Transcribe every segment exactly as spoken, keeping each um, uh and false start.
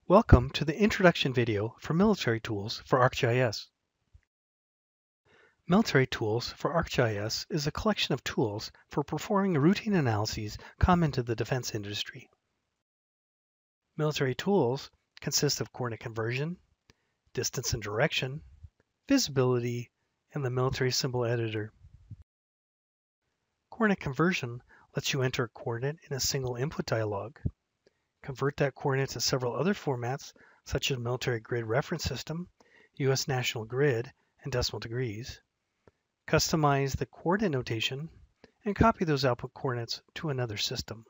Welcome to the introduction video for Military Tools for ArcGIS. Military Tools for ArcGIS is a collection of tools for performing routine analyses common to the defense industry. Military tools consist of coordinate conversion, distance and direction, visibility, and the military symbol editor. Coordinate conversion lets you enter a coordinate in a single input dialog. Convert that coordinate to several other formats such as Military Grid Reference System, U S National Grid, and decimal degrees. Customize the coordinate notation and copy those output coordinates to another system.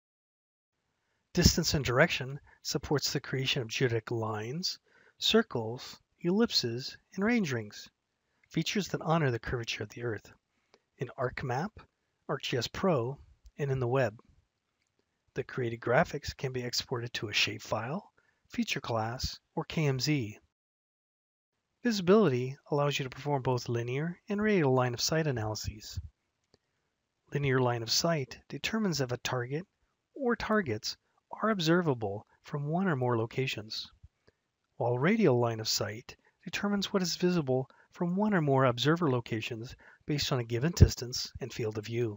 Distance and direction supports the creation of geodetic lines, circles, ellipses, and range rings, features that honor the curvature of the Earth, in ArcMap, ArcGIS Pro, and in the web. The created graphics can be exported to a shapefile, feature class, or K M Z. Visibility allows you to perform both linear and radial line of sight analyses. Linear line of sight determines if a target or targets are observable from one or more locations, while radial line of sight determines what is visible from one or more observer locations based on a given distance and field of view.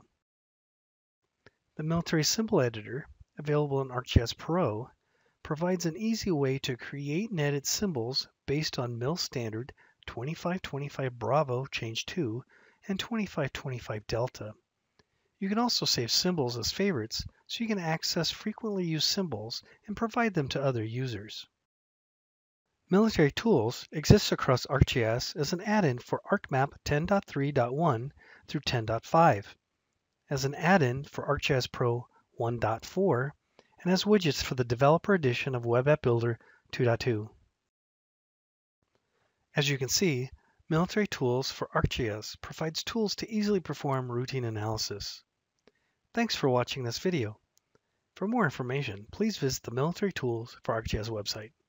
The Military Symbol Editor, available in ArcGIS Pro, provides an easy way to create and edit symbols based on Mil Standard twenty-five twenty-five Bravo Change two and twenty-five twenty-five Delta. You can also save symbols as favorites so you can access frequently used symbols and provide them to other users. Military Tools exists across ArcGIS as an add-in for ArcMap ten point three point one through ten point five. As an add-in for ArcGIS Pro one point four, and as widgets for the developer edition of Web App Builder two point two. As you can see, Military Tools for ArcGIS provides tools to easily perform routine analysis. Thanks for watching this video. For more information, please visit the Military Tools for ArcGIS website.